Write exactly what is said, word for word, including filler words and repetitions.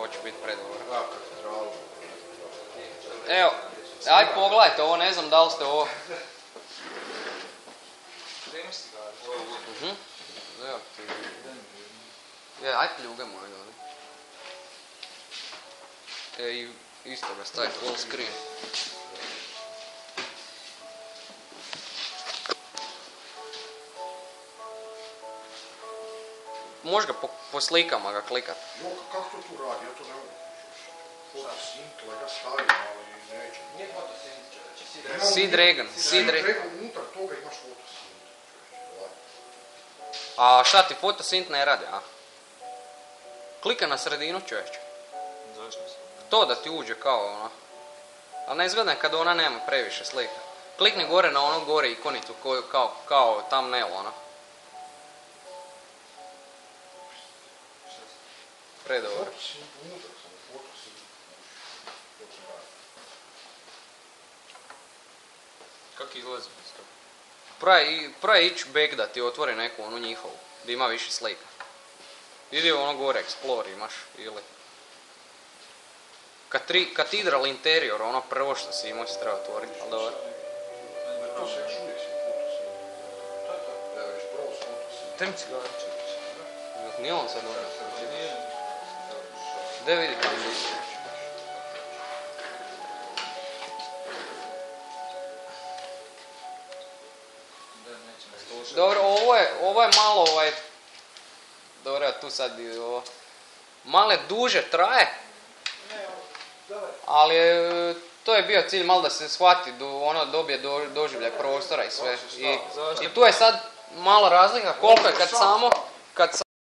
ovo će biti predobro. Da, katedralu. Evo, aj pogledajte ovo, ne znam da li ste ovo... Mhm. Evo ti... Je, aj pljuge moje dole. E, i isto ga stavi full screen. Možeš ga po, po slikama ga klikat. Jo, kako to tu radi? Ja to ne mogu. Fotosint, lega stavim, ali neće. Nije fotosint, Sea Dragon. Sea Dragon. Unutar toga imaš fotosint. A šta ti fotosint ne radi, a? Klika na sredinu, čovječe. Zašto se? To da ti uđe kao ono. Ali ne izgleda kad ona nema previše slika. Klikni gore na ono gore ikonicu koju kao, kao thumbnail ono. Predobro. Fotosint, unutar sam, fotosint. Kako izlazi bez toga? Prvo je ići back da ti otvori neku onu njihovu, da ima više slika. Idi ono gore, explore imaš, ili... Katri, Cathedral Interior, ono prvo što si imao si treba otvoriti, ali dobro. To se još uvijek si fotosint. Evo, još prvo s fotosint. Tem cigarče. Nije on sad dobro. Gdje vidi kako je? Dobro, ovo je, ovo je malo ovaj... Dobro, tu sad i ovo... Malo duže traje. Ali to je bio cilj malo da se shvati, do, ono dobije do, doživljaj prostora i sve. I, i tu je sad malo razlika koliko je kad samo... Kad